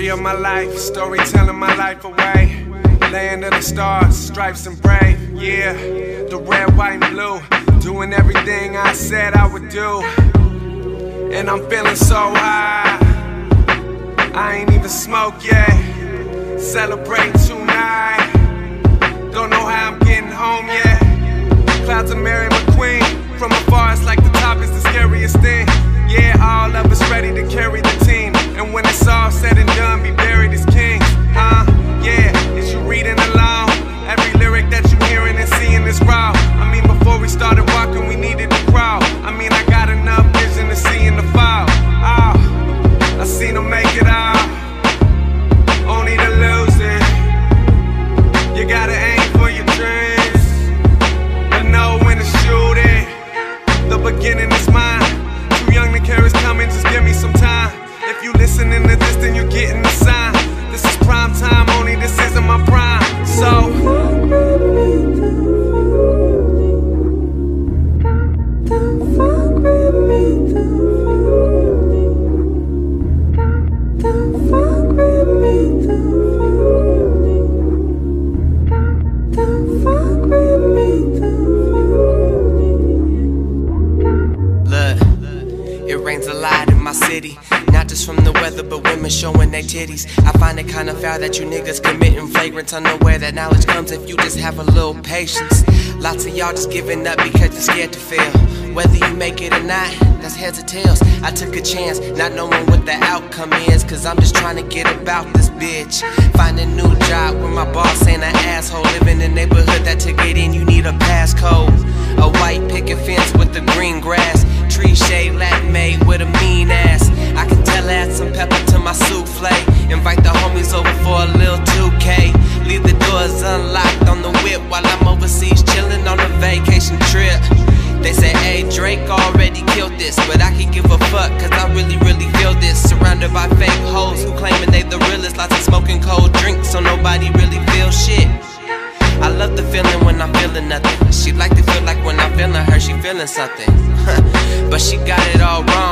Story of my life, story telling my life away. Land of the stars, stripes and brave, yeah. The red, white, and blue, doing everything I said I would do. And I'm feeling so high, I ain't even smoked yet. Celebrate tonight, don't know how I'm getting home yet. Clouds of Mary McQueen, from afar it's like the top is the scariest thing. Yeah, all of us ready to carry the team, and when it's all said and done, be buried as kings. Yeah, is you reading along? Every lyric that you hearing and seeing is raw. I mean, before we started walking, we needed to crawl. I mean, I got enough vision to see in the fall. I seen them make it all, only to lose it. You gotta aim for your dreams, but know when to shoot it. The beginning is mine. Too young to care is coming, just give me some time. If you listening to this, then you're getting the sign. This is prime time, only this isn't my prime. So rains a lot in my city, not just from the weather, but women showing their titties. I find it kinda foul that you niggas committing flagrant unaware that knowledge comes if you just have a little patience. Lots of y'all just giving up because you're scared to fail. Whether you make it or not, that's heads or tails. I took a chance, not knowing what the outcome is, cause I'm just trying to get about this bitch. Find a new job where my boss ain't an asshole. Live in a neighborhood that to get in you need a passcode. A white picket fence with the green grass, tree shade Latin made with a mean ass. I can tell I add some pepper to my souffle. Invite the homies over for a little 2K. Leave the doors unlocked on the whip while I'm overseas chilling on a vacation trip. They say, hey, Drake already killed this, but I can give a fuck cause I really feel this. Surrounded by fake hoes who claiming they the realest. Lots of smoking cold drinks so nobody really feels shit. I love the feeling when I'm feeling nothing. She like to feel like when I'm feeling her, she feeling something. But she got it all wrong.